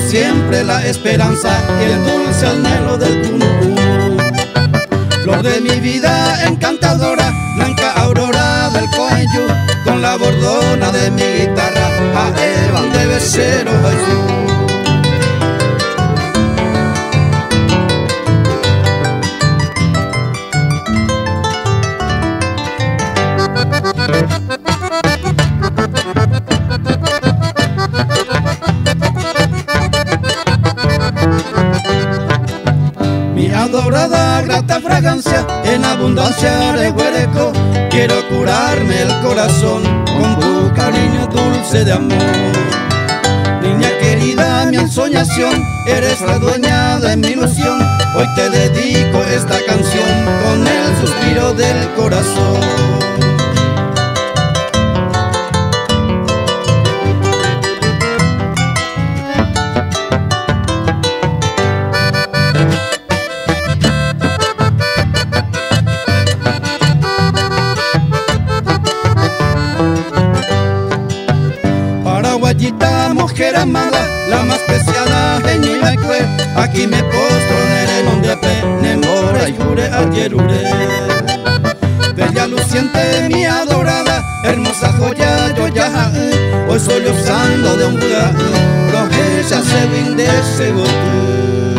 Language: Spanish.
siempre la esperanza y el dulce anhelo del tunú. Flor de mi vida encantadora, blanca aurora del cuello, con la bordona de mi guitarra, a Evan de Becero. Mi adorada grata fragancia, en abundancia de huereco, quiero curarme el corazón con tu cariño dulce de amor. Niña querida, mi ensoñación, eres la dueña de mi ilusión. Hoy te dedico esta canción con el suspiro del corazón. Paraguayita, mujer amada, la más preciada de Ñuñacue, aquí me postro en donde pene mora y jure ayerure. Bella luciente, mi adorada, hermosa joya yo ya, hoy soy usando de un Buda, pero ella se vinde ese bote.